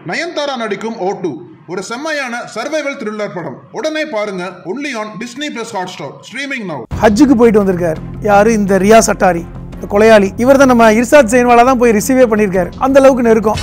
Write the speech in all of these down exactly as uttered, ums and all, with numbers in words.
நயன்தாரா நடிக்கும் ஓ டூ ஒரு செம்மையான சர்வைவல் த்ரில்லர் படம். உடனே பாருங்க. Only on Disney plus Hotstar. Streaming now. ஹஜ்ஜுக்கு போயிட்டு வந்திருக்காரு யாரு? இந்த ரியாஸ் அட்டாரி, இந்த கொலையாளி. இவர் தான் நம்ம இர்ஷாத் ஜெயின்வாலா தான் போய் ரிசீவே பண்ணியிருக்காரு. அந்த அளவுக்கு நெருக்கம்.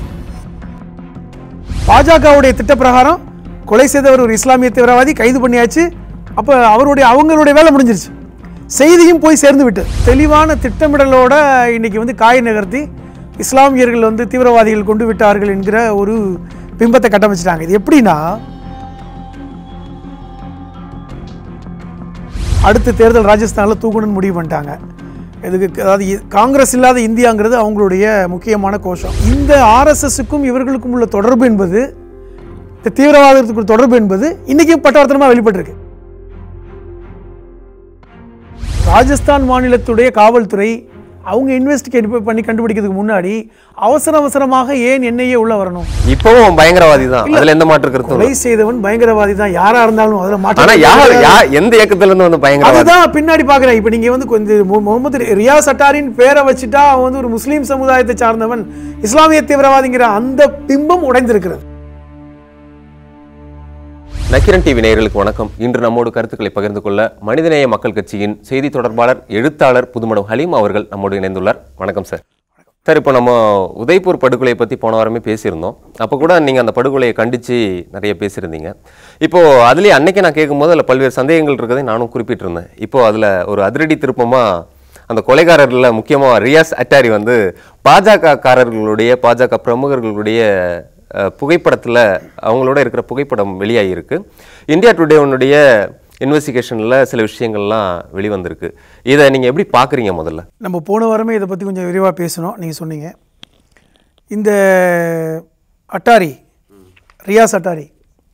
பாஜகவுடைய திட்ட பிரகாரம் கொலை செய்தவர் ஒரு இஸ்லாமிய தீவிரவாதி, கைது பண்ணியாச்சு. அப்போ அவருடைய அவங்களுடைய வேலை முடிஞ்சிருச்சு. செய்தியும் போய் சேர்ந்து விட்டு தெளிவான திட்டமிடலோட இன்னைக்கு வந்து காய் நகர்த்தி இஸ்லாமியர்கள் வந்து தீவிரவாதிகள் கொண்டு விட்டார்கள் என்கிற ஒரு பிம்பத்தை கட்டமைச்சிட்டாங்க. இது எப்படின்னா, அடுத்த தேர்தல் ராஜஸ்தானில் தூக்கணும்னு முடிவு பண்ணிட்டாங்க. இதுக்கு அதாவது காங்கிரஸ் இல்லாத இந்தியாங்கிறது அவங்களுடைய முக்கியமான கோஷம். இந்த ஆர்எஸ்எஸ்க்கும் இவர்களுக்கும் உள்ள தொடர்பு என்பது, இந்த தீவிரவாதத்துக்கு தொடர்பு என்பது இன்னைக்கும் பட்டவர்த்தனமாக வெளிப்பட்டிருக்கு. ராஜஸ்தான் மாநிலத்துடைய காவல்துறை அவங்க இன்வெஸ்டிகேட் பண்ணி கண்டுபிடிக்கிறதுக்கு முன்னாடி அவசர அவசரமாக ஏன் என்ஐஏ உள்ள வரணும்? இப்பவும் பயங்கரவாதி தான், அதுல எந்த மாற்று கருத்து? கொலை செய்தவன் பயங்கரவாதி தான், யாரா இருந்தாலும். அதுல மாற்று எந்த இயக்கத்துல இருந்து வந்து பயங்கரவாதி அதுதான் பின்னாடி பாக்குறேன். இப்ப நீங்க வந்து கொஞ்சம் முகமது ரியாஸ் அட்டாரின் பேரை வச்சுட்டா அவன் வந்து ஒரு முஸ்லீம் சமுதாயத்தை சார்ந்தவன், இஸ்லாமிய தீவிரவாதிங்கிற அந்த பிம்பம் உடைந்திருக்கிறது. நக்கீரன் டிவி நேயர்களுக்கு வணக்கம். இன்று நம்மோடு கருத்துக்களை பகிர்ந்து கொள்ள மனிதநேய மக்கள் கட்சியின் செய்தி தொடர்பாளர், எழுத்தாளர் புதுமடம் ஹலீம் அவர்கள் நம்மோடு இணைந்துள்ளார். வணக்கம் சார். சார், இப்போ நம்ம உதய்பூர் படுகொலையை பற்றி போன வாரமே பேசியிருந்தோம். அப்போ கூட நீங்கள் அந்த படுகொலையை கண்டித்து நிறைய பேசியிருந்தீங்க. இப்போது அதுலேயே அன்னைக்கு நான் கேட்கும்போது அதில் பல்வேறு சந்தேகங்கள் இருக்கிறதை நானும் குறிப்பிட்டிருந்தேன். இப்போது அதில் ஒரு அதிரடி திருப்பமாக அந்த கொலைகாரர்களில் முக்கியமாக ரியாஸ் அட்டாரி வந்து பாஜக காரர்களுடைய, பாஜக பிரமுகர்களுடைய புகைப்படத்தில் அவங்களோட இருக்கிற புகைப்படம் வெளியாகிருக்கு. இந்தியா டுடே உன்னுடைய இன்வெஸ்டிகேஷனில் சில விஷயங்கள்லாம் வெளிவந்திருக்கு. இதை நீங்கள் எப்படி பார்க்குறீங்க? முதல்ல நம்ம போன வாரமே இதை பற்றி கொஞ்சம் விரிவாக பேசணும். நீங்கள் சொன்னீங்க இந்த அட்டாரி, ரியாஸ் அட்டாரி,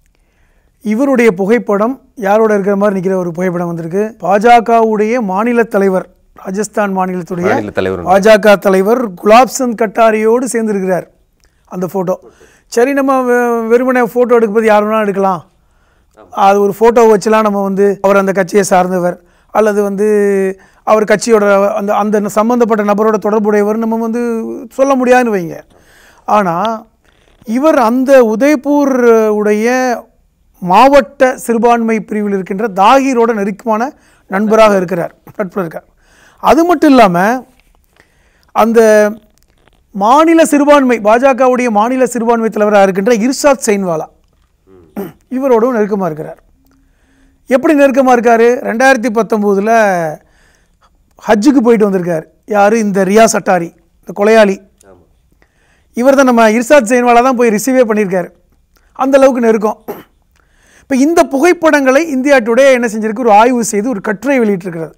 இவருடைய புகைப்படம் யாரோட இருக்கிற மாதிரி நிற்கிற ஒரு புகைப்படம் வந்திருக்கு. பாஜகவுடைய மாநில தலைவர், ராஜஸ்தான் மாநிலத்துடைய தலைவர், பாஜக தலைவர் குலாப் சந்த் கட்டாரியோடு சேர்ந்துருக்கிறார் அந்த ஃபோட்டோ. சரி, நம்ம வெறுமனே ஃபோட்டோ எடுக்கும்போது யார் வேணாலும் எடுக்கலாம். அது ஒரு ஃபோட்டோ வச்சுலாம் நம்ம வந்து அவர் அந்த கட்சியை சார்ந்தவர் அல்லது வந்து அவர் கட்சியோட அந்த அந்த சம்மந்தப்பட்ட நபரோட தொடர்புடையவர் நம்ம வந்து சொல்ல முடியாதுன்னு வைங்க. ஆனால் இவர் அந்த உதய்பூர் உடைய மாவட்ட சிறுபான்மை பிரிவில் இருக்கின்ற தாகிரோட நெருக்கமான நண்பராக இருக்கிறார், நட்பில் இருக்கார். அது மட்டும் இல்லாமல் அந்த மாநில சிறுபான்மை, பாஜகவுடைய மாநில சிறுபான்மை தலைவராக இருக்கின்ற இர்ஷாத் ஜெயின்வாலா இவரோடும் நெருக்கமாக இருக்கிறார். எப்படி நெருக்கமாக இருக்கார்? ரெண்டாயிரத்தி பத்தொம்போதில் ஹஜ்ஜுக்கு போயிட்டு வந்திருக்கார் யார்? இந்த ரியாஸ் அட்டாரி, இந்த கொலையாளி. இவர் தான் நம்ம இர்ஷாத் ஜெயின்வாலா தான் போய் ரிசீவே பண்ணியிருக்காரு. அந்த அளவுக்கு நெருக்கம். இப்போ இந்த புகைப்படங்களை இந்தியா டுடே என்ன செஞ்சிருக்கு? ஒரு ஆய்வு செய்து ஒரு கட்டுரை வெளியிட்டிருக்கிறது.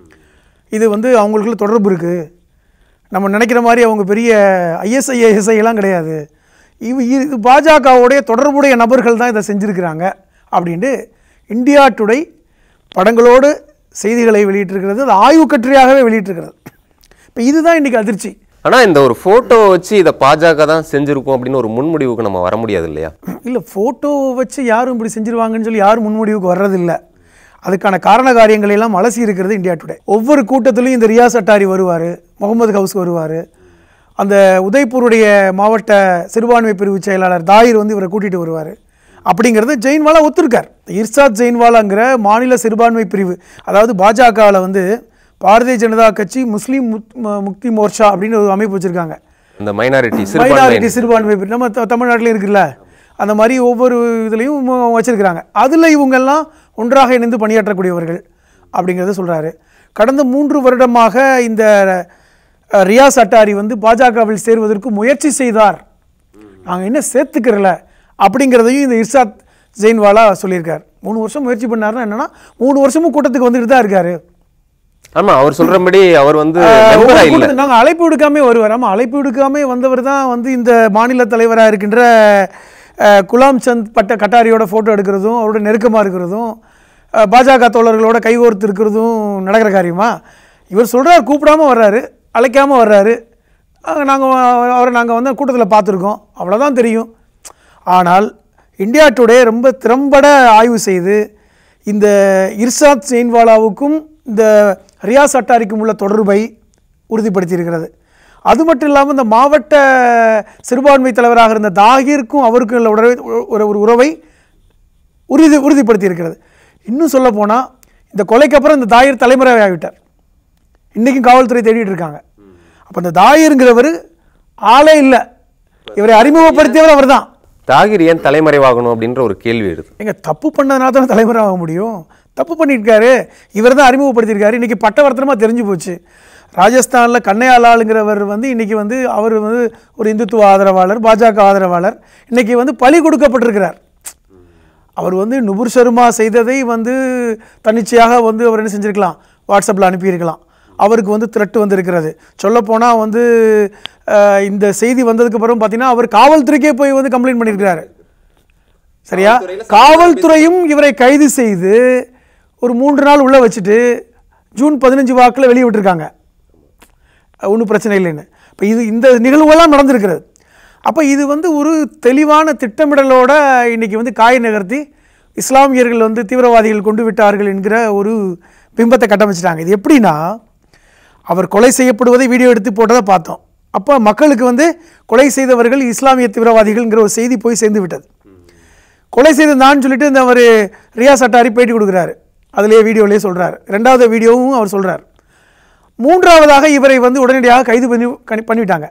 இது வந்து அவங்களுக்குள்ள தொடர்பு இருக்குது, நம்ம நினைக்கிற மாதிரி அவங்க பெரிய ஐஎஸ்ஐ ஐஎஸ்ஐலாம் கிடையாது, இவ் இது பாஜகவுடைய தொடர்புடைய நபர்கள் தான் இதை செஞ்சுருக்கிறாங்க அப்படின்ட்டு இந்தியா டுடே படங்களோடு செய்திகளை வெளியிட்டிருக்கிறது. அது ஆய்வு கட்டுரையாகவே வெளியிட்டிருக்கிறது. இப்போ இதுதான் இன்றைக்கி அதிர்ச்சி. ஆனால் இந்த ஒரு ஃபோட்டோ வச்சு இதை பாஜக தான் செஞ்சுருக்கோம் அப்படின்னு ஒரு முன்முடிவுக்கு நம்ம வர முடியாது இல்லையா? இல்லை, ஃபோட்டோ வச்சு யாரும் இப்படி செஞ்சுருவாங்கன்னு சொல்லி யாரும் முன்முடிவுக்கு வர்றதில்லை. அதுக்கான காரண காரியங்களெல்லாம் அலசி இருக்கிறது இந்தியா டுடே. ஒவ்வொரு கூட்டத்திலையும் இந்த ரியாஸ் அட்டாரி வருவார், முகமது ஹவுஸ் வருவார், அந்த உதய்பூருடைய மாவட்ட சிறுபான்மை பிரிவு செயலாளர் தாயிர் வந்து இவரை கூட்டிகிட்டு வருவார். அப்படிங்கிறது ஜெயின்வாலா ஒத்துருக்கார். இர்ஷாத் ஜெயின்வாலாங்கிற மாநில சிறுபான்மை பிரிவு, அதாவது பாஜகவில் வந்து பாரதிய ஜனதா கட்சி முஸ்லீம் முக்தி மோர்ச்சா அப்படின்னு ஒரு அமைப்பு வச்சுருக்காங்க. இந்த மைனாரிட்டி மைனாரிட்டி சிறுபான்மை பிரிவு நம்ம தமிழ்நாட்டிலையும் இருக்குல்ல, அந்த மாதிரி ஒவ்வொரு இதுலேயும் வச்சுருக்கிறாங்க. அதில் இவங்கெல்லாம் ஒன்றாக இணைந்து பணியாற்றக்கூடியவர்கள் அப்படிங்கிறத சொல்கிறாரு. கடந்த மூன்று வருடமாக இந்த ரியாஸ் அட்டாரி வந்து பாஜகவில் சேருவதற்கு முயற்சி செய்தார், நாங்கள் என்ன சேர்த்துக்கிறல அப்படிங்கிறதையும் இந்த இர்ஷாத் ஜெயின்வாலா சொல்லியிருக்கார். மூணு வருஷம் முயற்சி பண்ணாருன்னா என்னென்னா மூணு வருஷமும் கூட்டத்துக்கு வந்துட்டு தான் இருக்கார். ஆமாம், அவர் சொல்கிறபடி அவர் வந்து நாங்கள் அழைப்பு விடுக்காமே வருவார். ஆமாம், அழைப்பு விடுக்காமே வந்தவர் தான் வந்து இந்த மாநில தலைவராக இருக்கின்ற குலாம் சந்த் பட்ட கட்டாரியோட ஃபோட்டோ எடுக்கிறதும் அவரோட நெருக்கமாக இருக்கிறதும் பாஜக தோழர்களோட கைகோர்த்து இருக்கிறதும் நடக்கிற காரியமா? இவர் சொல்கிறார், கூப்பிடாமல் வர்றாரு, அழைக்காமல் வர்றாரு. நாங்கள் அவரை நாங்கள் வந்து கூட்டத்தில் பார்த்துருக்கோம், அவ்வளோதான் தெரியும். ஆனால் இந்தியா டுடே ரொம்ப திறம்பட ஆய்வு செய்து இந்த இர்ஷாத் ஜெயின்வாலாவுக்கும் இந்த ரியாஸ் அட்டாரிக்கும் உள்ள தொடர்பை உறுதிப்படுத்தி இருக்கிறது. அது மட்டும் இல்லாமல் இந்த மாவட்ட சிறுபான்மை தலைவராக இருந்த தாகிருக்கும் அவருக்கும் உள்ள உறவை ஒரு ஒரு உறவை உறுதி உறுதிப்படுத்தி இருக்கிறது. இன்னும் சொல்ல போனால் இந்த கொலைக்கு அப்புறம் இந்த தாயிர் தலைமுறை ஆகிவிட்டார். இன்றைக்கும் காவல்துறை தேடிட்டு இருக்காங்க. அப்போ இந்த தாயிர்ங்கிறவர் ஆளே இல்லை, இவரை அறிமுகப்படுத்தியவர் அவர் தான். தாகிர் ஏன் தலைமறைவாகணும் அப்படின்ற ஒரு கேள்வி எடுத்து எங்க தப்பு பண்ணதுனால தான் தலைமுறை ஆக முடியும். தப்பு பண்ணியிருக்காரு, இவர் தான் அறிமுகப்படுத்தியிருக்காரு. இன்றைக்கி பட்டவர்த்தனமாக தெரிஞ்சு போச்சு. ராஜஸ்தானில் கண்ணையாளாளுங்கிறவர் வந்து இன்றைக்கி வந்து அவர் வந்து ஒரு இந்துத்துவ ஆதரவாளர், பாஜக ஆதரவாளர். இன்றைக்கி வந்து பலி கொடுக்கப்பட்டிருக்கிறார். அவர் வந்து நுபுர் சர்மா செய்ததை வந்து தன்னிச்சையாக வந்து அவர் என்ன செஞ்சுருக்கலாம், வாட்ஸ்அப்பில் அனுப்பியிருக்கலாம். அவருக்கு வந்து த்ரெட் வந்திருக்கிறது. சொல்லப்போனால் வந்து இந்த செய்தி வந்ததுக்கு அப்புறம் பார்த்தீங்கன்னா அவர் காவல்துறைக்கே போய் வந்து கம்ப்ளைண்ட் பண்ணியிருக்கிறாரு. சரியா? காவல்துறையும் இவரை கைது செய்து ஒரு மூன்று நாள் உள்ளே வச்சுட்டு ஜூன் பதினஞ்சு வாக்கில் வெளியே விட்டுருக்காங்க. ஒன்றும் பிரச்சனை இல்லைன்னு. இப்போ இது இந்த நிகழ்வுகள்லாம் நடந்திருக்கிறது. அப்போ இது வந்து ஒரு தெளிவான திட்டமிடலோட இன்றைக்கி வந்து காய் நகர்த்தி இஸ்லாமியர்கள் வந்து தீவிரவாதிகள் கொண்டு விட்டார்கள் என்கிற ஒரு பிம்பத்தை கட்டமைச்சிட்டாங்க. இது எப்படின்னா, அவர் கொலை செய்யப்படுவதை வீடியோ எடுத்து போட்டதை பார்த்தோம். அப்போ மக்களுக்கு வந்து கொலை செய்தவர்கள் இஸ்லாமிய தீவிரவாதிகள்ங்கிற ஒரு செய்தி போய் சேர்ந்து விட்டது. கொலை செய்த நான் சொல்லிட்டு இந்த அவர் ரியாஸ் அட்டாரி பேட்டி கொடுக்குறாரு, அதிலேயே வீடியோலேயே சொல்கிறார். ரெண்டாவது வீடியோவும் அவர் சொல்கிறார். மூன்றாவதாக இவரை வந்து உடனடியாக கைது பண்ணி பண்ணிவிட்டாங்க.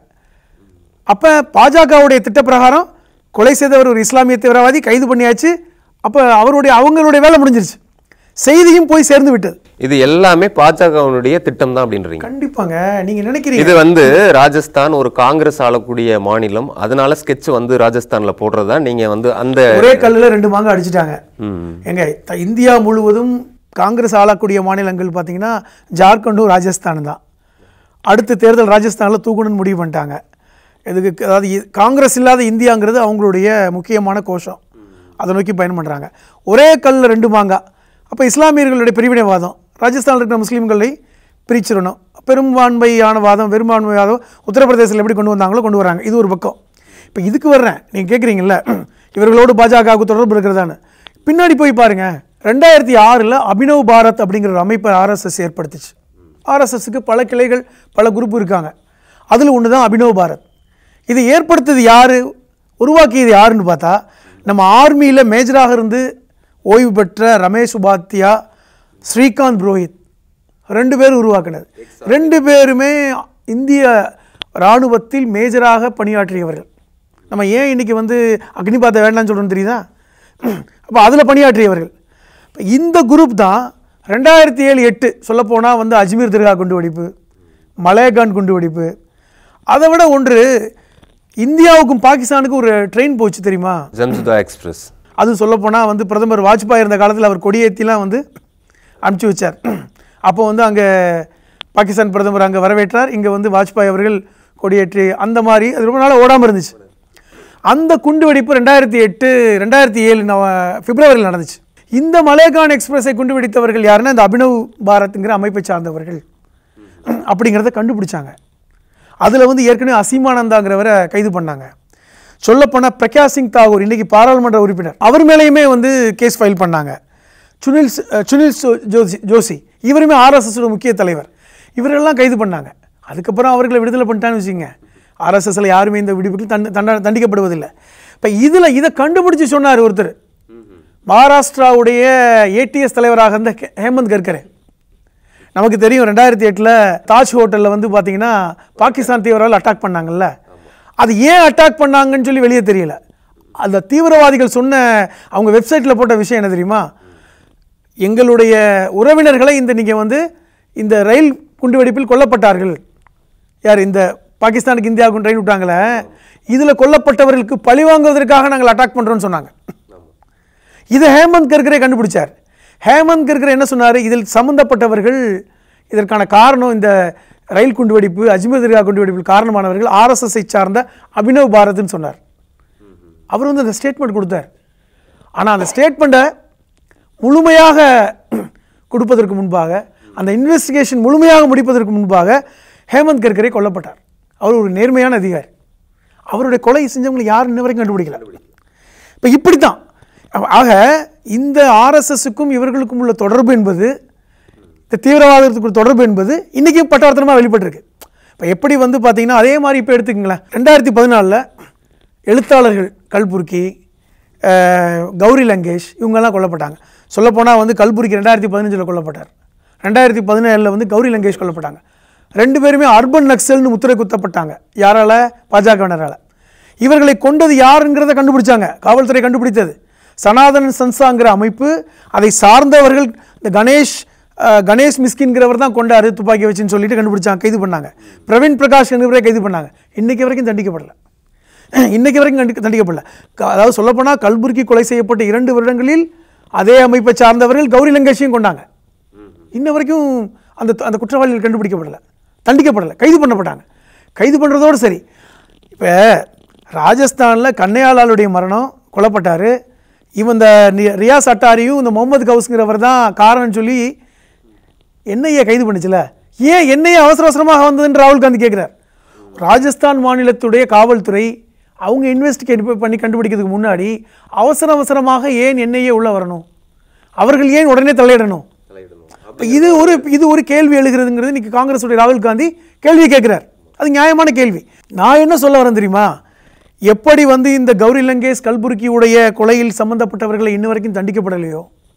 அப்போ பாஜகவுடைய திட்டப்பிரகாரம் கொலை செய்தவர் ஒரு இஸ்லாமிய தீவிரவாதி, கைது பண்ணியாச்சு. அப்போ அவருடைய அவங்களுடைய வேலை முடிஞ்சிருச்சு, செய்தியும் போய் சேர்ந்து விட்டது. இது எல்லாமே பாஜகவுடைய திட்டம் தான் அப்படின்றீங்க? கண்டிப்பாங்க. நீங்க நினைக்கிறீங்க இது வந்து ராஜஸ்தான் ஒரு காங்கிரஸ் ஆளக்கூடிய மாநிலம், அதனால ஸ்கெட்ச் வந்து ராஜஸ்தான்ல போடுறதா நீங்க வந்து அந்த ஒரே கல்லுல ரெண்டு மாங்க அடிச்சிட்டாங்க. எங்க இந்தியா முழுவதும் காங்கிரஸ் ஆளக்கூடிய மாநிலங்கள் பார்த்தீங்கன்னா ஜார்க்கண்டும் ராஜஸ்தான் தான். அடுத்த தேர்தல் ராஜஸ்தானில் தூக்கணும்னு முடிவு பண்ணிட்டாங்க. இதுக்கு அதாவது காங்கிரஸ் இல்லாத இந்தியாங்கிறது அவங்களுடைய முக்கியமான கோஷம், அதை நோக்கி பயன் பண்ணுறாங்க. ஒரே கல்லில் ரெண்டு மாங்கா. அப்போ இஸ்லாமியர்களுடைய பிரிவினைவாதம், ராஜஸ்தானில் இருக்கிற முஸ்லீம்களை பிரிச்சிடணும். பெரும்பான்மையான வாதம், பெரும்பான்மை வாதம் உத்தரப்பிரதேசத்தில் எப்படி கொண்டு வந்தாங்களோ கொண்டு வராங்க. இது ஒரு பக்கம். இப்போ இதுக்கு வர்றேன், நீங்கள் கேட்குறீங்கள இவர்களோடு பாஜகவுக்கு தொடர்பு இருக்கிறதான்னு. பின்னாடி போய் பாருங்கள், ரெண்டாயிரத்தி ஆறில் அபினவ் பாரத் அப்படிங்கிற ஒரு அமைப்பை ஆர்எஸ்எஸ் ஏற்படுத்திச்சு. ஆர்எஸ்எஸ்க்கு பல கிளைகள், பல குரூப் இருக்காங்க. அதில் ஒன்று தான் அபினவ் பாரத். இதை ஏற்படுத்தது யார், உருவாக்கியது யாருன்னு பார்த்தா நம்ம ஆர்மியில் மேஜராக இருந்து ஓய்வு பெற்ற ரமேஷ் உபாத்யா, ஸ்ரீகாந்த் புரோஹித் ரெண்டு பேரும் உருவாக்கினது. ரெண்டு பேருமே இந்திய இராணுவத்தில் மேஜராக பணியாற்றியவர்கள். நம்ம ஏன் இன்றைக்கி வந்து அக்னிபாத்தை வேண்டாம்னு சொல்கிறோன்னு தெரியுதா? அப்போ அதில் பணியாற்றியவர்கள். இந்த குரூப் தான் ரெண்டாயிரத்தி ஏழு எட்டு சொல்லப்போனால் வந்து அஜ்மீர் தர்கா குண்டு வெடிப்பு, மலேகான் குண்டு வெடிப்பு, அதை விட ஒன்று இந்தியாவுக்கும் பாகிஸ்தானுக்கும் ஒரு ட்ரெயின் போச்சு தெரியுமா, ஜம்சுதா எக்ஸ்பிரஸ். அது சொல்லப்போனால் வந்து பிரதமர் வாஜ்பாய் இருந்த காலத்தில் அவர் கொடியேற்றிலாம் வந்து அனுப்பிச்சி வச்சார். அப்போ வந்து அங்கே பாகிஸ்தான் பிரதமர் அங்கே வரவேற்றார், இங்கே வந்து வாஜ்பாய் அவர்கள் கொடியேற்றி, அந்த மாதிரி அது ரொம்ப நாளாக ஓடாமல் இருந்துச்சு. அந்த குண்டு வெடிப்பு ரெண்டாயிரத்தி எட்டு ரெண்டாயிரத்தி ஏழு பிப்ரவரியில் நடந்துச்சு. இந்த மலேகான் எக்ஸ்பிரஸை குண்டு வெடித்தவர்கள் யாருன்னா இந்த அபினவ் பாரத்ங்கிற அமைப்பை சார்ந்தவர்கள் அப்படிங்கிறத கண்டுபிடிச்சாங்க. அதில் வந்து ஏற்கனவே அசீமானந்தாங்கிறவரை கைது பண்ணாங்க. சொல்லப்போனால் பிரகாஷ் சிங் தாகூர் இன்றைக்கி பாராளுமன்ற உறுப்பினர், அவர் மேலேயுமே வந்து கேஸ் ஃபைல் பண்ணாங்க. சுனில் சுனில் ஜோசி ஜோசி இவருமே ஆர்எஸ்எஸோட முக்கிய தலைவர், இவரெல்லாம் கைது பண்ணாங்க. அதுக்கப்புறம் அவர்களை விடுதலை பண்ணிட்டான்னு வச்சுங்க. ஆர்எஸ்எஸ்ல யாருமே இந்த விடுப்புக்கு தண்ட தண்டிக்கப்படுவதில்லை. இப்போ இதில் இதை கண்டுபிடிச்சி சொன்னார் ஒருத்தர், மகாராஷ்டிராவுடைய ஏடிஎஸ் தலைவராக இருந்த ஹேமந்த் கர்கரே. நமக்கு தெரியும் ரெண்டாயிரத்தி எட்டில் தாஜ் ஹோட்டலில் வந்து பார்த்தீங்கன்னா பாகிஸ்தான் தீவிரவாதிகள் அட்டாக் பண்ணாங்கல்ல, அது ஏன் அட்டாக் பண்ணாங்கன்னு சொல்லி வெளியே தெரியல. அந்த தீவிரவாதிகள் சொன்ன அவங்க வெப்சைட்டில் போட்ட விஷயம் என்ன தெரியுமா, எங்களுடைய உறவினர்களை இந்த நீங்கள் வந்து இந்த ரயில் குண்டுவெடிப்பில் கொல்லப்பட்டார்கள். யார், இந்த பாகிஸ்தானுக்கு இந்தியாவுக்கு ட்ரெயின் விட்டாங்களே, இதில் கொல்லப்பட்டவர்களுக்கு பழி வாங்குவதற்காக நாங்கள் அட்டாக் பண்ணுறோன்னு சொன்னாங்க. இதை ஹேமந்த் கர்கரே கண்டுபிடிச்சார். ஹேமந்த் கர்கரே என்ன சொன்னார், இதில் சம்பந்தப்பட்டவர்கள், இதற்கான காரணம் இந்த ரயில் குண்டுவெடிப்பு, அஜ்மீர் தர்கா குண்டுவெடிப்பில் காரணமானவர்கள் ஆர்எஸ்எஸ்ஐ சார்ந்த அபினவ் பாரத்னு சொன்னார். அவர் வந்து அந்த ஸ்டேட்மெண்ட் கொடுத்தார். ஆனால் அந்த ஸ்டேட்மெண்ட்டை முழுமையாக கொடுப்பதற்கு முன்பாக, அந்த இன்வெஸ்டிகேஷன் முழுமையாக முடிப்பதற்கு முன்பாக ஹேமந்த் கர்கரே கொல்லப்பட்டார். அவர் ஒரு நேர்மையான அதிகாரி. அவருடைய கொலை செஞ்சவங்களை யாரும் இன்ன வரைக்கும் கண்டுபிடிக்கல. இப்போ இப்படி தான். ஆக இந்த ஆர்எஸ்எஸ்க்கும் இவர்களுக்கும் உள்ள தொடர்பு என்பது, இந்த தீவிரவாதத்துக்குள்ள தொடர்பு என்பது இன்றைக்கும் பட்டவர்த்தனமாக வெளிப்பட்டிருக்கு. இப்போ எப்படி வந்து பார்த்தீங்கன்னா அதே மாதிரி இப்போ எடுத்துக்கங்களேன், ரெண்டாயிரத்தி பதினாலில் எழுத்தாளர்கள் கல்புர்கி, கௌரி லங்கேஷ் இவங்கெல்லாம் கொல்லப்பட்டாங்க. சொல்லப்போனால் வந்து கல்புர்கி ரெண்டாயிரத்தி பதினஞ்சில் கொல்லப்பட்டார், ரெண்டாயிரத்தி பதினேழில் வந்து கௌரி லங்கேஷ் கொல்லப்பட்டாங்க. ரெண்டு பேருமே அர்பன் நக்சல்னு முத்திரை குத்தப்பட்டாங்க. யாரால்? பாஜகவினரால். இவர்களை கொண்டது யாருங்கிறத கண்டுபிடிச்சாங்க, காவல்துறை கண்டுபிடித்தது. சனாதன சன்சாங்கிற அமைப்பு, அதை சார்ந்தவர்கள். இந்த கணேஷ் கணேஷ் மிஸ்கின்கிறவர் தான் கொண்டாரு துப்பாக்கி வச்சுன்னு சொல்லிட்டு கண்டுபிடிச்சாங்க, கைது பண்ணாங்க. பிரவீன் பிரகாஷ் என்பவரை கைது பண்ணாங்க. இன்றைக்கு வரைக்கும் தண்டிக்கப்படலை, இன்றைக்கு வரைக்கும் கண்டி தண்டிக்கப்படலை. அதாவது சொல்லப்போனால் கல்புர்கி கொலை செய்யப்பட்ட இரண்டு வருடங்களில் அதே அமைப்பை சார்ந்தவர்கள் கௌரி லங்கேஷையும் கொண்டாங்க. இன்ன வரைக்கும் அந்த அந்த குற்றவாளிகள் கண்டுபிடிக்கப்படலை, தண்டிக்கப்படலை, கைது பண்ணப்பட்டாங்க. கைது பண்ணுறதோடு சரி. இப்போ ராஜஸ்தானில் கன்னையாலாலுடைய மரணம், கொல்லப்பட்டார். இவன் இந்த ரியாஸ் அட்டாரியும் இந்த முகமது கவுஸ்ங்கிறவர் தான் காரணம்னு சொல்லி என்ஐஏ கைது பண்ணிச்சுல. ஏன் என்ஐஏ அவசர அவசரமாக வந்ததுன்னு ராகுல் காந்தி கேட்குறார். ராஜஸ்தான் மாநிலத்துடைய காவல்துறை அவங்க இன்வெஸ்டிகேட் பண்ணி கண்டுபிடிக்கிறதுக்கு முன்னாடி அவசர அவசரமாக ஏன் என்ஐஏ உள்ளே வரணும்? அவர்கள் ஏன் உடனே தலையிடணும்? இப்போ இது ஒரு இது ஒரு கேள்வி எழுகிறதுங்கிறது இன்றைக்கி காங்கிரஸுடைய ராகுல் காந்தி கேள்வி கேட்குறார். அது நியாயமான கேள்வி. நான் என்ன சொல்ல வரேன் தெரியுமா? எப்படி வந்து இந்த கௌரி லங்கேஷ் கல்புர்கியுடைய கொலையில் சம்பந்தப்பட்டவர்களை இன்ன வரைக்கும் தண்டிக்கப்படலையோ,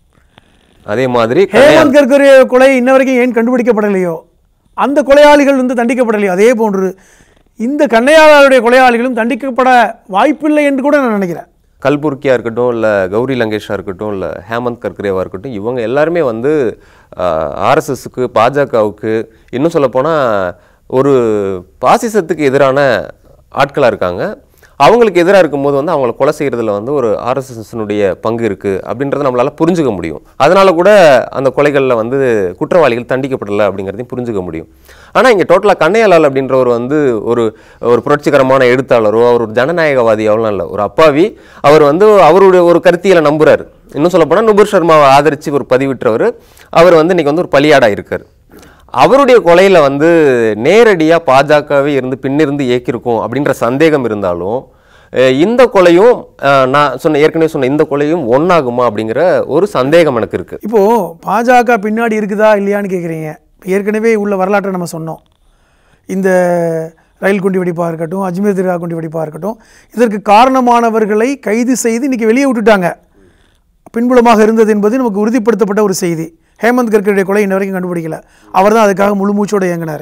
அதே மாதிரி ஹேமந்த் கர்கரே கொலை இன்ன வரைக்கும் ஏன் கண்டுபிடிக்கப்படலையோ, அந்த கொலையாளிகள் வந்து தண்டிக்கப்படலையோ, அதே போன்று இந்த கன்னையாளருடைய கொலையாளிகளும் தண்டிக்கப்பட வாய்ப்பில்லை என்று கூட நான் நினைக்கிறேன். கல்புர்கியா இருக்கட்டும், இல்லை கௌரி லங்கேஷாக இருக்கட்டும், இல்லை ஹேமந்த் கர்கரேவாக இருக்கட்டும், இவங்க எல்லாருமே வந்து ஆர்எஸ்எஸ்க்கு, பாஜகவுக்கு, இன்னும் சொல்லப்போனால் ஒரு பாசிசத்துக்கு எதிரான ஆட்களாக இருக்காங்க. அவங்களுக்கு எதிராக இருக்கும்போது வந்து அவங்கள கொலை செய்கிறதுல வந்து ஒரு ஆர்எஸ்எஸ்னுடைய பங்கு இருக்குது அப்படின்றத நம்மளால் புரிஞ்சுக்க முடியும். அதனால கூட அந்த கொலைகளில் வந்து குற்றவாளிகள் தண்டிக்கப்படலை அப்படிங்கிறதையும் புரிஞ்சுக்க முடியும். ஆனால் இங்கே டோட்டலாக கன்னையாலால் அப்படின்றவர் வந்து ஒரு ஒரு புரட்சிகரமான எழுத்தாளரோ, அவர் ஒரு ஜனநாயகவாதி அவ்வளோ இல்லை, ஒரு அப்பாவி. அவர் வந்து அவருடைய ஒரு கருத்தியலை நம்புகிறார். இன்னும் சொல்லப்போனால் நுபுர் சர்மாவை ஆதரித்து ஒரு பதிவிட்டவர். அவர் வந்து இன்றைக்கி வந்து ஒரு பலியாடாக இருக்கார். அவருடைய கொலையில் வந்து நேரடியாக பாஜகவே இருந்து பின்னிருந்து இயக்கியிருக்கும் அப்படின்ற சந்தேகம் இருந்தாலும், இந்த கொலையும் நான் சொன்ன ஏற்கனவே சொன்ன இந்த கொலையும் ஒன்றாகுமா அப்படிங்கிற ஒரு சந்தேகம் எனக்கு இருக்குது. இப்போது பாஜக பின்னாடி இருக்குதா இல்லையான்னு கேட்குறீங்க. ஏற்கனவே உள்ள வரலாற்றை நம்ம சொன்னோம். இந்த ரயில் குண்டி வெடிப்பாக இருக்கட்டும், அஜ்மீர் திரா குண்டி வெடிப்பாக இருக்கட்டும், இதற்கு காரணமானவர்களை கைது செய்து இன்றைக்கி வெளியே விட்டுட்டாங்க. பின்புலமாக இருந்தது என்பது நமக்கு உறுதிப்படுத்தப்பட்ட ஒரு செய்தி. ஹேமந்த் கர்கருடைய கொலை இன்ன வரைக்கும் கண்டுபிடிக்கல. அவர் தான் அதுக்காக முழு மூச்சோடு இயங்கினார்.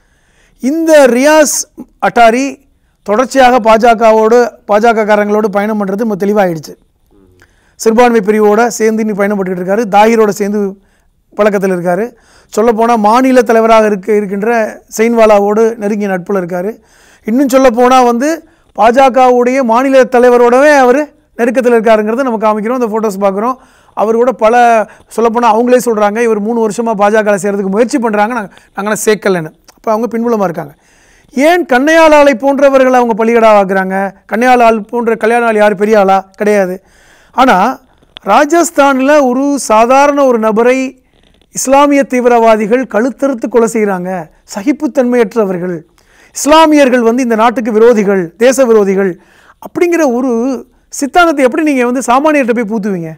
இந்த ரியாஸ் அட்டாரி தொடர்ச்சியாக பாஜகவோடு பாஜகக்காரங்களோடு பயணம் பண்ணுறது நம்ம தெளிவாகிடுச்சு. சிறுபான்மை பிரிவோடு சேர்ந்து இன்னும் பயணப்பட்டுக்கிட்டு இருக்காரு. தாகிரோட சேர்ந்து பழக்கத்தில் இருக்கார். சொல்லப்போனால் மாநில தலைவராக இருக்க இருக்கின்ற செயின்வாலாவோடு நெருங்கிய நட்பில் இருக்கார். இன்னும் சொல்லப்போனால் வந்து பாஜகவுடைய மாநில தலைவரோடவே அவர் நெருக்கத்தில் இருக்காருங்கிறத நம்ம காமிக்கிறோம். அந்த ஃபோட்டோஸ் பார்க்குறோம். அவர் கூட பல சொல்லப்போனால் அவங்களே சொல்கிறாங்க, இவர் மூணு வருஷமாக பாஜகவில் சேர்றதுக்கு முயற்சி பண்ணுறாங்க, நாங்கள் நாங்கள் சேர்க்கலைன்னு. அப்போ அவங்க பின்புலமாக இருக்காங்க. ஏன் கன்னையாளாலை போன்றவர்களை அவங்க பலிகடாவாக்குறாங்க? கன்னையாளால் போன்ற கல்யாணால் யார் பெரிய ஆளா? கிடையாது. ஆனால் ராஜஸ்தானில் ஒரு சாதாரண ஒரு நபரை இஸ்லாமிய தீவிரவாதிகள் கழுத்தறுத்து கொலை செய்கிறாங்க. சகிப்புத்தன்மையற்றவர்கள், இஸ்லாமியர்கள் வந்து இந்த நாட்டுக்கு விரோதிகள், தேச விரோதிகள் அப்படிங்கிற ஒரு சித்தாந்தத்தை எப்படி நீங்கள் வந்து சாமானியர்கிட்ட போய் பூத்துவீங்க?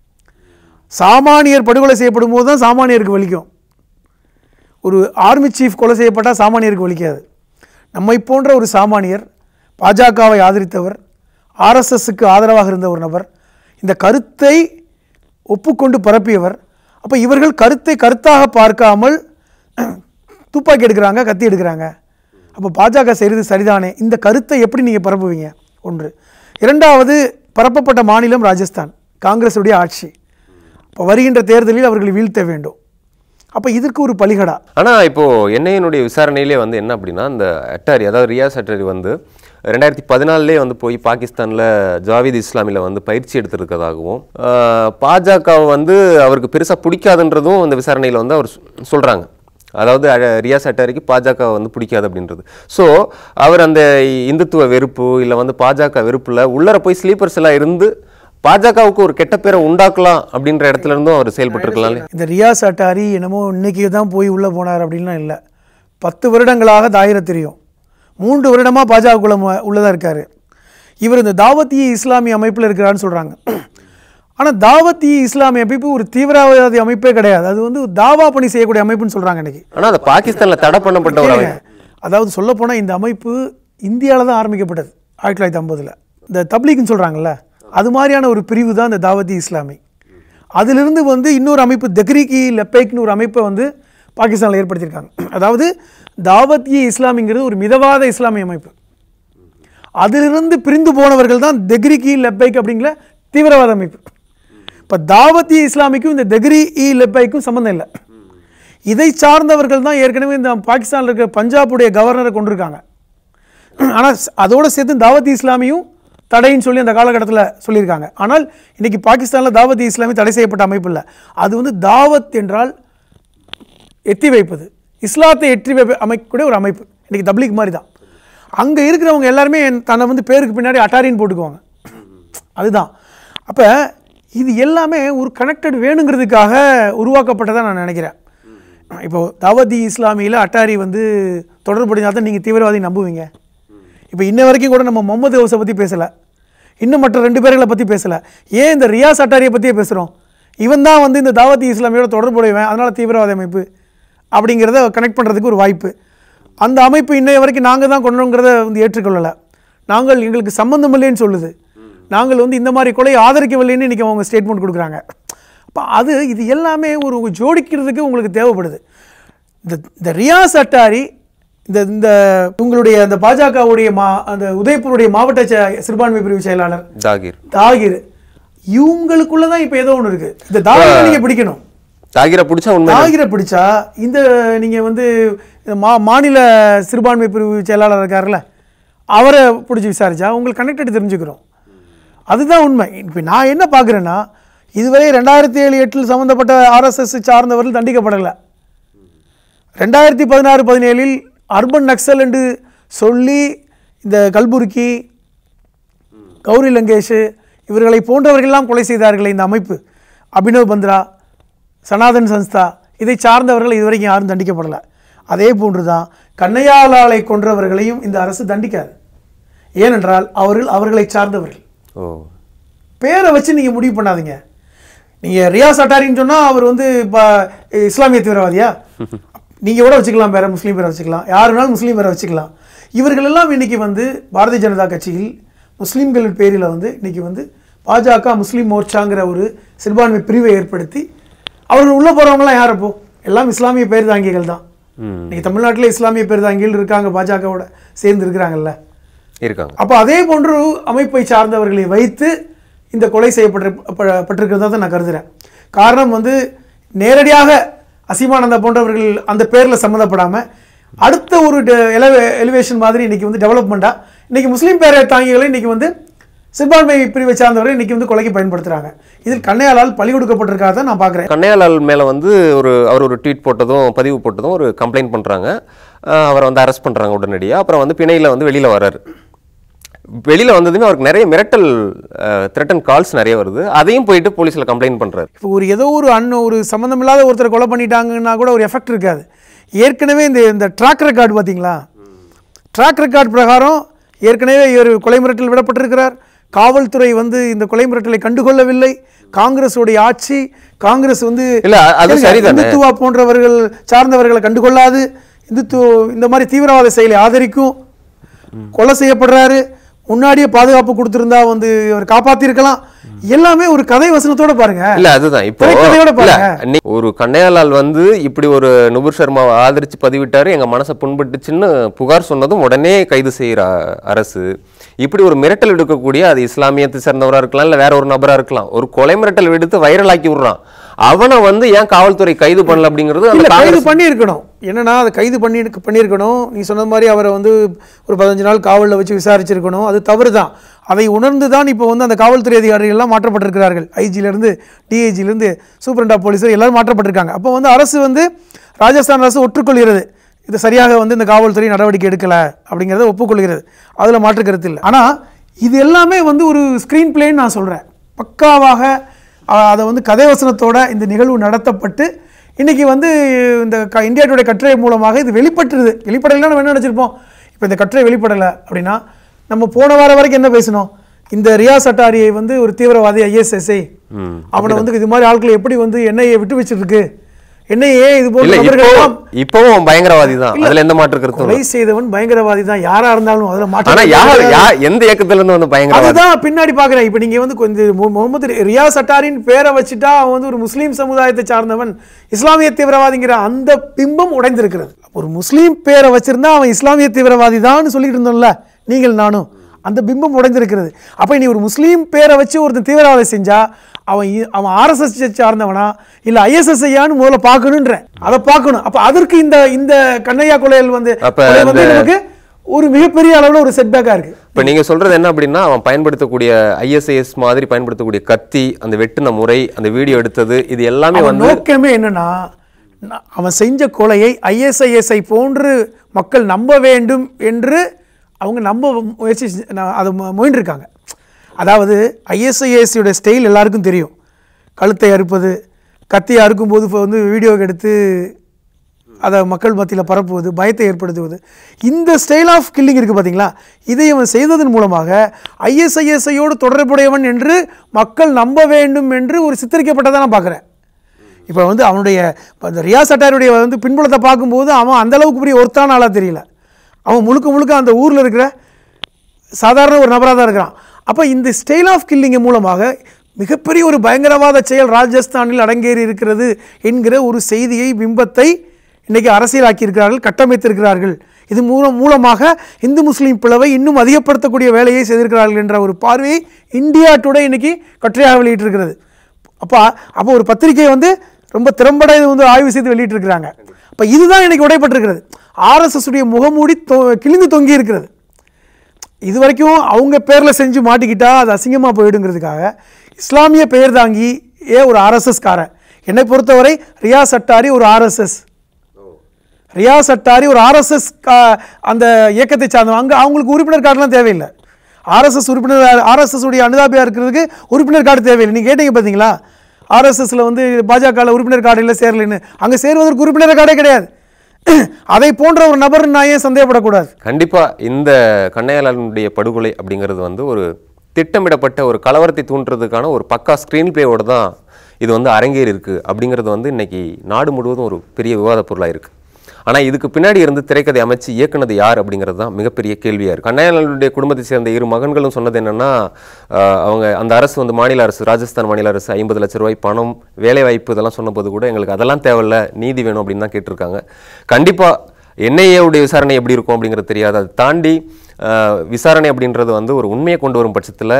சாமானியர் படுகொலை செய்யப்படும் போது தான் சாமானியருக்கு வலிக்கும். ஒரு ஆர்மி சீஃப் கொலை செய்யப்பட்டால் சாமானியருக்கு வலிக்காது. நம்மை போன்ற ஒரு சாமானியர், பாஜகவை ஆதரித்தவர், ஆர்எஸ்எஸ்க்கு ஆதரவாக இருந்த ஒரு நபர், இந்த கருத்தை ஒப்புக்கொண்டு பரப்பியவர். அப்போ இவர்கள் கருத்தை கருத்தாக பார்க்காமல் துப்பாக்கி எடுக்கிறாங்க, கத்தி எடுக்கிறாங்க. அப்போ பாஜக செய்கிறது சரிதானே? இந்த கருத்தை எப்படி நீங்கள் பரப்புவீங்க? ஒன்று. இரண்டாவது, பரப்பப்பட்ட மாநிலம் ராஜஸ்தான், காங்கிரஸுடைய ஆட்சி. இப்போ வருகின்ற தேர்தலில் அவர்களை வீழ்த்த வேண்டும். அப்போ இதற்கு ஒரு பலிகடா. ஆனால் இப்போது என்ஐஏனுடைய விசாரணையிலே வந்து என்ன அப்படின்னா, இந்த அட்டாரி, அதாவது ரியாஸ் அட்டாரி வந்து ரெண்டாயிரத்தி பதினாலுலேயே வந்து போய் பாகிஸ்தானில் ஜாவித் இஸ்லாமியில் வந்து பயிற்சி எடுத்திருக்கிறதாகவும், பாஜகவை வந்து அவருக்கு பெருசாக பிடிக்காதுன்றதும் இந்த விசாரணையில் வந்து அவர் சொல்கிறாங்க. அதாவது ரியாஸ் அட்டாரிக்கு பாஜக வந்து பிடிக்காது அப்படின்றது. ஸோ அவர் அந்த இந்துத்துவ வெறுப்பு இல்லை வந்து பாஜக வெறுப்பில் உள்ளர போய் ஸ்லீப்பர்ஸ் எல்லாம் இருந்து பாஜகவுக்கு ஒரு கெட்ட பேரை உண்டாக்கலாம் அப்படின்ற இடத்துல இருந்தும் அவர் செயல்பட்டு இருக்கலாம். இந்த ரியாஸ் அட்டாரி என்னமோ இன்னைக்கு தான் போய் உள்ளே போனார் அப்படின்லாம் இல்லை. பத்து வருடங்களாக தாயிர தெரியும். மூன்று வருடமாக பாஜகக்குள்ள உள்ளதாக இருக்கார். இவர் இந்த தாவத்தி இஸ்லாமிய அமைப்பில் இருக்கிறான்னு சொல்கிறாங்க. ஆனால் தாவத்தி இஸ்லாமிய அமைப்பு ஒரு தீவிரவாதி அமைப்பே கிடையாது. அது வந்து தாவா பணி செய்யக்கூடிய அமைப்புன்னு சொல்கிறாங்க இன்றைக்கி. ஆனால் அது பாகிஸ்தானில் தடை பண்ணப்பட்ட ஒரு அதாவது சொல்லப்போனால் இந்த அமைப்பு இந்தியாவில் தான் ஆரம்பிக்கப்பட்டது ஆயிரத்தி தொள்ளாயிரத்தி ஐம்பதில். இந்த தப்லீக்னு சொல்கிறாங்கல்ல, அது மாதிரியான ஒரு பிரிவு தான் இந்த தாவத்தி இஸ்லாமி. அதிலிருந்து வந்து இன்னொரு அமைப்பு தெஹ்ரீக்-இ லப்பைக்னு ஒரு அமைப்பை வந்து பாகிஸ்தானில் ஏற்படுத்தியிருக்காங்க. அதாவது தாவத்தி இஸ்லாமிங்கிறது ஒரு மிதவாத இஸ்லாமிய அமைப்பு. அதிலிருந்து பிரிந்து போனவர்கள் தான் தெஹ்ரீக்-இ லப்பைக் அப்படிங்கிற தீவிரவாத அமைப்பு. இப்போ தாவத்தி இஸ்லாமிக்கும் இந்த தெஹ்ரீக்-இ லப்பைக்கும் சம்மந்தம் இல்லை. இதை சார்ந்தவர்கள் தான் ஏற்கனவே இந்த பாகிஸ்தானில் இருக்கிற பஞ்சாபுடைய கவர்னரை கொண்டிருக்காங்க. ஆனால் அதோடு சேர்த்து தாவத்தி இஸ்லாமியும் தடைன்னு சொல்லி அந்த காலகட்டத்தில் சொல்லியிருக்காங்க. ஆனால் இன்றைக்கி பாகிஸ்தானில் தாவத்தி இஸ்லாமி தடை செய்யப்பட்ட அமைப்பு இல்லை. அது வந்து தாவத் என்றால் எத்தி வைப்பது, இஸ்லாத்தை எற்றி வைப்ப அமைக்கக்கூடிய ஒரு அமைப்பு. இன்றைக்கி தப்லீக் மாதிரி தான். அங்கே இருக்கிறவங்க எல்லாருமே தன்னை வந்து பேருக்கு பின்னாடி அட்டாரின்னு போட்டுக்குவாங்க. அதுதான். அப்போ இது எல்லாமே ஒரு கனெக்டட் வேணுங்கிறதுக்காக உருவாக்கப்பட்டதாக நான் நினைக்கிறேன். இப்போது தாவத்தி இஸ்லாமியில் அட்டாரி வந்து தொடர்புடையாக தான் நீங்கள் தீவிரவாதி நம்புவீங்க. இப்போ இன்ன வரைக்கும் கூட நம்ம முகமது ஹவுஸை பற்றி பேசலை, இன்னும் மற்ற ரெண்டு பேர்களை பற்றி பேசலை. ஏன் இந்த ரியாஸ் அட்டாரியை பற்றியே பேசுகிறோம்? இவன் தான் வந்து இந்த தாவத்தி இஸ்லாமியோட தொடர்புடையவன், அதனால் தீவிரவாத அமைப்பு அப்படிங்கிறத கனெக்ட் பண்ணுறதுக்கு ஒரு வாய்ப்பு. அந்த அமைப்பு இன்னைய வரைக்கும் நாங்கள் தான் கொண்டோங்கிறத வந்து ஏற்றுக்கொள்ளலை. நாங்கள் எங்களுக்கு சம்மந்தம் இல்லைன்னு சொல்லுது. நாங்கள் வந்து இந்த மாதிரி கொலையை ஆதரிக்கவில்லைன்னு இன்றைக்கி அவங்க ஸ்டேட்மெண்ட் கொடுக்குறாங்க. அப்போ அது இது எல்லாமே ஒரு ஜோடிக்கிறதுக்கு உங்களுக்கு தேவைப்படுது. இந்த இந்த ரியாஸ் அட்டாரி இந்த இந்த உங்களுடைய அந்த பாஜகவுடைய மா அந்த உதய்பூருடைய மாவட்ட சிறுபான்மை பிரிவு செயலாளர் தாகிர் தாகிர் இவங்களுக்குள்ள தான் இப்போ ஏதோ ஒன்று இருக்குது. இந்த தாகிரை நீங்கள் பிடிக்கணும். தாகிரை பிடிச்சா உண்மை தாகிரை பிடிச்சா இந்த நீங்கள் வந்து மா மாநில சிறுபான்மை பிரிவு செயலாளர் இருக்கார்ல, அவரை பிடிச்சி விசாரிச்சா உங்களுக்கு கனெக்டட் தெரிஞ்சுக்கிறோம். அதுதான் உண்மை. இப்போ நான் என்ன பார்க்குறேன்னா, இதுவரை ரெண்டாயிரத்தி ஏழு எட்டில் சம்மந்தப்பட்ட ஆர்எஸ்எஸ் சார்ந்தவர்கள் தண்டிக்கப்படலை. ரெண்டாயிரத்தி பதினாறு பதினேழில் அர்பன் நக்சல் என்று சொல்லி இந்த கல்புர்கி, கௌரி லங்கேஷ் இவர்களை போன்றவர்களெல்லாம் கொலை செய்தார்கள் இந்த அமைப்பு. அபினவ் பந்த்ரா, சனாதன் சன்ஸ்தா இதை சார்ந்தவர்கள் இதுவரைக்கும் யாரும் தண்டிக்கப்படலை. அதே போன்று தான் கண்ணையாளாலை கொன்றவர்களையும் இந்த அரசு தண்டிக்காது. ஏனென்றால் அவர்கள் அவர்களை சார்ந்தவர்கள். பேரை வச்சு நீங்கள் முடிவு பண்ணாதீங்க. நீங்கள் ரியாஸ் அட்டாரின்னு சொன்னால் அவர் வந்து இப்போ இஸ்லாமிய தீவிரவாதியா? நீங்கள் கூட வச்சுக்கலாம், பேரை முஸ்லீம் பேரை வச்சுக்கலாம், யார் வேணாலும் முஸ்லீம் பேரை வச்சுக்கலாம். இவர்கள் எல்லாம் இன்றைக்கி வந்து பாரதிய ஜனதா கட்சியில் முஸ்லீம்கள் பேரில் வந்து இன்றைக்கி வந்து பாஜக முஸ்லீம் மோர்ச்சாங்கிற ஒரு சிறுபான்மை பிரிவை ஏற்படுத்தி அவர்கள் உள்ளே போகிறவங்களாம் யார்? அப்போ எல்லாம் இஸ்லாமிய பேர் தாங்கிகள் தான். இன்றைக்கி தமிழ்நாட்டில் இஸ்லாமிய பேர் தாங்கிகள் இருக்காங்க, பாஜகவோட சேர்ந்து இருக்கிறாங்கல்ல இருக்காங்க. அப்போ அதே போன்று அமைப்பை சார்ந்தவர்களை வைத்து இந்த கொலை செய்யப்பட்டிருக்கிறதா தான் நான் கருதுகிறேன். காரணம் வந்து நேரடியாக அசீமானந்தா போன்றவர்கள் அந்த பேரில் சம்மந்தப்படாமல் அடுத்த ஒரு எலவே எலிவேஷன் மாதிரி இன்றைக்கி வந்து டெவலப்மெண்ட்டாக இன்றைக்கி முஸ்லீம் பேரை தாங்கிகளை இன்றைக்கி வந்து சிறுபான்மை பிரிவை சார்ந்தவரை இன்றைக்கி வந்து கொலைக்கு பயன்படுத்துகிறாங்க. இதில் கண்ணையாளால் பழி கொடுக்கப்பட்டிருக்காத நான் பார்க்குறேன். கண்ணையாளால் மேலே வந்து ஒரு அவர் ஒரு ட்வீட் போட்டதும் பதிவு போட்டதும் ஒரு கம்ப்ளைண்ட் பண்ணுறாங்க. அவரை வந்து அரெஸ்ட் பண்ணுறாங்க உடனடியாக. அப்புறம் வந்து பிணையில் வந்து வெளியில் வர்றாரு. வெளியில் வந்ததுமே அவருக்கு நிறைய மிரட்டல் த்ரெட்டன் கால்ஸ் நிறைய வருது. அதையும் போயிட்டு போலீஸில் கம்ப்ளைண்ட் பண்ணுறாரு. இப்போ ஒரு ஏதோ ஒரு அண்ணன் ஒரு சம்மந்தம் இல்லாத ஒருத்தரை கொலை பண்ணிட்டாங்கன்னா கூட ஒரு எஃபெக்ட் இருக்காது. ஏற்கனவே இந்த இந்த ட்ராக் ரெக்கார்டு பார்த்தீங்களா? ட்ராக் ரெக்கார்டு பிரகாரம் ஏற்கனவே ஒரு கொலை மிரட்டல் விடப்பட்டிருக்கிறார். காவல்துறை வந்து இந்த கொலை மிரட்டலை கண்டுகொள்ளவில்லை. காங்கிரஸுடைய ஆட்சி, காங்கிரஸ் வந்து இந்துத்துவா போன்றவர்கள் சார்ந்தவர்களை கண்டுகொள்ளாது, இந்துத்துவ இந்த மாதிரி தீவிரவாத செயலை ஆதரிக்கும். கொலை செய்யப்படுறாரு. முன்னாடியே பாதுகாப்பு கொடுத்திருந்தா வந்து அவர் காப்பாத்திருக்கலாம். எல்லாமே ஒரு கதை வசனத்தோட பாருங்க. இல்ல அதுதான் இப்போ ஒரு கண்ணையாளால் வந்து இப்படி ஒரு நுபுர் சர்மாவை ஆதரிச்சு பதிவிட்டாரு, எங்க மனசை புண்பட்டுச்சுன்னு புகார் சொன்னதும் உடனே கைது செய்யற அரசு இப்படி ஒரு மிரட்டல் எடுக்கக்கூடிய, அது இஸ்லாமியத்தை சேர்ந்தவராக இருக்கலாம், இல்லை வேற ஒரு நபராக இருக்கலாம், ஒரு கொலை மிரட்டல் எடுத்து வைரலாக்கி விடுறான். அவனை வந்து ஏன் காவல்துறை கைது பண்ணல அப்படிங்கிறது கைது பண்ணியிருக்கணும். என்னன்னா அதை கைது பண்ணி பண்ணியிருக்கணும். நீ சொன்ன மாதிரி அவரை வந்து ஒரு பதினஞ்சு நாள் காவலில் வச்சு விசாரிச்சிருக்கணும். அது தவறு தான். அதை உணர்ந்து தான் இப்போ வந்து அந்த காவல்துறை அதிகாரிகள்லாம் மாற்றப்பட்டிருக்கிறார்கள். ஐஜிலேருந்து டிஐஜிலேருந்து சூப்பரண்ட் ஆஃப் போலீஸ் எல்லாரும் மாற்றப்பட்டிருக்காங்க. அப்போ வந்து அரசு வந்து ராஜஸ்தான் அரசு ஒற்றுக்கொள்கிறது, இது சரியாக வந்து இந்த காவல்துறை நடவடிக்கை எடுக்கலை அப்படிங்கிறத ஒப்புக்கொள்கிறது. அதில் மாற்று கருத்து இல்லை. ஆனால் இது எல்லாமே வந்து ஒரு ஸ்க்ரீன் பிளேன்னு நான் சொல்கிறேன். பக்காவாக அதை வந்து கதைவசனத்தோட இந்த நிகழ்வு நடத்தப்பட்டு இன்றைக்கி வந்து இந்த க இந்தியா டுடே கட்டுரை மூலமாக இது வெளிப்பட்டுருது. வெளிப்படலைன்னா நம்ம என்ன நினச்சிருப்போம்? இப்போ இந்த கட்டுரை வெளிப்படலை அப்படின்னா நம்ம போன வாரம் வரைக்கும் என்ன பேசணும்? இந்த ரியாஸ் அட்டாரியை வந்து ஒரு தீவிரவாதி ஐஎஸ்எஸ்ஐ அவனை வந்து இது மாதிரி ஆட்களை எப்படி வந்து என்ஐஏ விட்டு வச்சுருக்கு, என்னையே இது போல இப்பவும் பயங்கரவாதி தான், அதுல எந்த மாற்று கருத்து? கொலை செய்தவன் பயங்கரவாதி தான், யாரா இருந்தாலும் அதுல மாற்று. ஆனா யார் எந்த இயக்கத்துல இருந்து வந்து பயங்கரவாதி? அதுதான் பின்னாடி பாக்குறேன். இப்ப நீங்க வந்து கொஞ்சம் முகமது ரியாஸ் அட்டாரின் பேரை வச்சுட்டா அவன் வந்து ஒரு முஸ்லீம் சமுதாயத்தை சார்ந்தவன், இஸ்லாமிய தீவிரவாதிங்கிற அந்த பிம்பம் உடைந்திருக்கிறது. ஒரு முஸ்லீம் பேரை வச்சிருந்தா அவன் இஸ்லாமிய தீவிரவாதி தான் சொல்லிட்டு இருந்தோம்ல நீங்கள் நானும், அந்த பிம்பம் உடைந்திருக்கிறது. அப்ப நீ ஒரு முஸ்லீம் பேரை வச்சு ஒருத்தன் தீவிரவாதம் செஞ்சா அவன் அவன் ஆர்எஸ்எஸ் சார்ந்தவனா இல்ல ஐஎஸ்எஸ் ஐயான்னு முதல்ல பார்க்கணுன்ற, அதை பார்க்கணும். அப்ப அதற்கு இந்த இந்த கண்ணையா கொலைகள் வந்து நமக்கு ஒரு மிகப்பெரிய அளவுல ஒரு செட்பேக்கா இருக்கு. இப்ப நீங்க சொல்றது என்ன அப்படின்னா, அவன் பயன்படுத்தக்கூடிய ஐஎஸ்ஐஎஸ் மாதிரி பயன்படுத்தக்கூடிய கத்தி, அந்த வெட்டின முறை, அந்த வீடியோ எடுத்தது, இது எல்லாமே வந்து நோக்கமே என்னன்னா அவன் செஞ்ச கொலையை ஐஎஸ்ஐஎஸ்ஐ போன்று மக்கள் நம்ப வேண்டும் என்று அவங்க நம்ப முயற்சி அதை முயன்றிருக்காங்க. அதாவது ஐஎஸ்ஐஎஸ்சியோட ஸ்டைல் எல்லாருக்கும் தெரியும். கழுத்தை அறுப்பது, கத்தியை அறுக்கும்போது வந்து வீடியோ எடுத்து அதை மக்கள் மத்தியில் பரப்புவது, பயத்தை ஏற்படுத்துவது, இந்த ஸ்டைல் ஆஃப் கில்லிங் இருக்குது பார்த்தீங்களா. இதை அவன் செய்ததன் மூலமாக ஐஎஸ்ஐஎஸ்ஐயோடு தொடர்புடையவன் என்று மக்கள் நம்ப வேண்டும் என்று ஒரு சித்தரிக்கப்பட்டதை நான் பார்க்குறேன். இப்போ வந்து அவனுடைய இந்த ரியாஸ் அட்டாரியுடைய வந்து பின்புலத்தை பார்க்கும்போது அவன் அந்தளவுக்கு பெரிய ஒருத்தான ஆளாக தெரியல. அவன் முழுக்க முழுக்க அந்த ஊரில் இருக்கிற சாதாரண ஒரு நபராக தான் இருக்கிறான். அப்போ இந்த ஸ்டைல் ஆஃப் கில்லிங் மூலமாக மிகப்பெரிய ஒரு பயங்கரவாத செயல் ராஜஸ்தானில் அடங்கேறி இருக்கிறது என்கிற ஒரு செய்தியை, பிம்பத்தை இன்றைக்கி அரசியலாக்கி இருக்கிறார்கள், கட்டமைத்திருக்கிறார்கள். இது மூலம் மூலமாக இந்து முஸ்லீம் பிளவை இன்னும் அதிகப்படுத்தக்கூடிய வேலையை செய்திருக்கிறார்கள் என்ற ஒரு பார்வையை இந்தியா டுடே இன்னைக்கு கட்டுரையாக வெளியிட்டிருக்கிறது. அப்போ அப்போ ஒரு பத்திரிகை வந்து ரொம்ப திறம்பட இது வந்து ஆய்வு செய்து வெளியிட்டிருக்கிறாங்க. அப்போ இதுதான் இன்னைக்கு உடைப்பட்டிருக்கிறது. ஆர்எஸ்எஸ் உடைய முகமூடி தொ கிழிந்து தொங்கி இருக்கிறது. இது வரைக்கும் அவங்க பேரில் செஞ்சு மாட்டிக்கிட்டா அது அசிங்கமாக போயிடுங்கிறதுக்காக இஸ்லாமிய பெயர் தாங்கி ஏ ஒரு ஆர்எஸ்எஸ் காரன், என்னை பொறுத்தவரை ரியாஸ் அட்டாரி ஒரு ஆர்எஸ்எஸ் ரியாஸ் அட்டாரி ஒரு ஆர்எஸ்எஸ் அந்த இயக்கத்தை சார்ந்தவங்க. அங்கே அவங்களுக்கு உறுப்பினர் கார்டுலாம் தேவையில்லை. ஆர்எஸ்எஸ் உறுப்பினர் ஆர்எஸ்எஸ் உடைய அனுதாபியாக இருக்கிறதுக்கு உறுப்பினர் கார்டு தேவையில்லை. நீங்கள் கேட்டீங்க பார்த்தீங்களா, ஆர்எஸ்எஸ்ல வந்து பாஜக உறுப்பினர் கார்டு இல்லை சேரலைன்னு. அங்கே சேருவதற்கு உறுப்பினர் கார்டே கிடையாது. அதை போன்ற ஒரு நபர் நான் ஏன் சந்தேகப்படக்கூடாது? கண்டிப்பா இந்த கண்ணையாளனுடைய படுகொலை அப்படிங்கிறது வந்து ஒரு திட்டமிடப்பட்ட ஒரு கலவரத்தை தூண்டுறதுக்கான ஒரு பக்கா ஸ்கிரீன் பிளேயோட தான் இது வந்து அரங்கேறி இருக்கு அப்படிங்கிறது வந்து இன்னைக்கு நாடு முழுவதும் ஒரு பெரிய விவாத பொருளாக இருக்கு. ஆனால் இதுக்கு பின்னாடி இருந்து திரைக்கதை அமைச்சு இயக்குனது யார் அப்படிங்கிறது தான் மிகப்பெரிய கேள்வியாக இருக்குது. கண்ணையாளனுடைய குடும்பத்தை சேர்ந்த இரு மகன்களும் சொன்னது என்னென்னா, அவங்க அந்த அரசு வந்து மாநில அரசு, ராஜஸ்தான் மாநில அரசு ஐம்பது லட்ச ரூபாய் பணம், வேலைவாய்ப்பு இதெல்லாம் சொன்னபோது கூட எங்களுக்கு அதெல்லாம் தேவையில்ல, நீதி வேணும் அப்படின்னு தான் கேட்டிருக்காங்க. கண்டிப்பாக என்ஐஏவுடைய விசாரணை எப்படி இருக்கும் அப்படிங்கிறது தெரியாது. அதை தாண்டி விசாரணை அப்படின்றது வந்து ஒரு உண்மையை கொண்டு வரும் பட்சத்தில்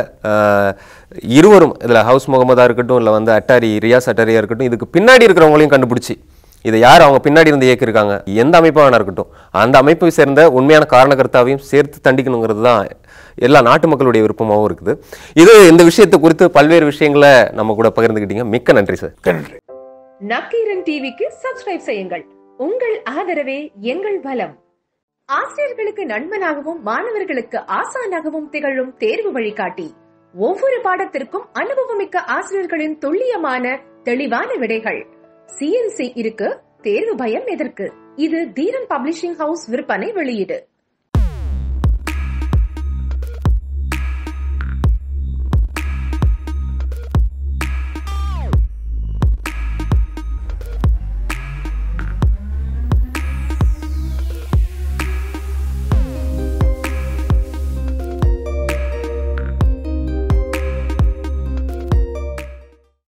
இருவரும் இதில் ஹவுஸ் முகமதாக இருக்கட்டும், இல்லை வந்து அட்டாரி ரியாஸ் அட்டாரியாக இருக்கட்டும், இதுக்கு பின்னாடி இருக்கிறவங்களையும் கண்டுபிடிச்சி இதை யார் அவங்க பின்னாடி இருந்து இயக்கியிருக்காங்க, எந்த அமைப்பாக இருக்கட்டும், அந்த அமைப்பை சேர்ந்த உண்மையான காரணகர்த்தாவையும் சேர்த்து தண்டிக்கணுங்கிறது தான் எல்லா நாட்டு மக்களுடைய விருப்பமாகவும் இருக்குது. இது இந்த விஷயத்தை குறித்து பல்வேறு விஷயங்களை நம்ம கூட பகிர்ந்துக்கிட்டீங்க. மிக்க நன்றி சார். நன்றி. நக்கீரன் டிவிக்கு சப்ஸ்கிரைப் செய்யுங்கள். உங்கள் ஆதரவே எங்கள் பலம். ஆசிரியர்களுக்கு நண்பனாகவும் மாணவர்களுக்கு ஆசானாகவும் திகழும் தேர்வு வழிகாட்டி. ஒவ்வொரு பாடத்திற்கும் அனுபவமிக்க ஆசிரியர்களின் துல்லியமான தெளிவான விடைகள். சிஎன்சி இருக்கு, தேர்வு பயம் எதற்கு? இது தீரன் பப்ளிஷிங் ஹவுஸ் விற்பனை வெளியீடு.